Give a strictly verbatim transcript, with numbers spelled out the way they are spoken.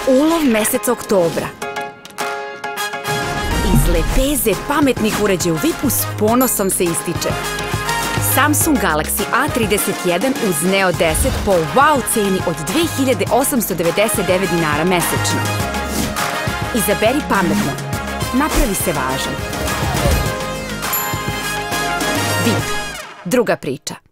Ulov meseca oktobra. Iz lepeze pametnih uređaja u vipu s ponosom se ističe Samsung Galaxy A trideset jedan uz Neo deset po wow ceni od dve hiljade osamsto devedeset devet dinara mesečno. Izaberi pametno. Napravi se važan. Vip. Druga priča.